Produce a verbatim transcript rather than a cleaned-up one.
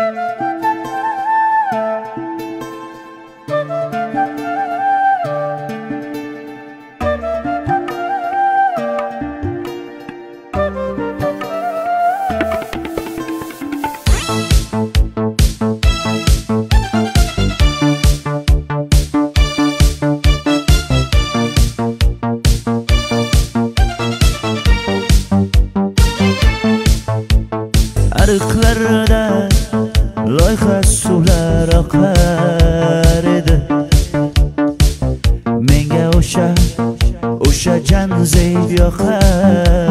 Ariqlarda loyqa suvlar oqar edi. Menga o'sha o'sha jan zeb yoqar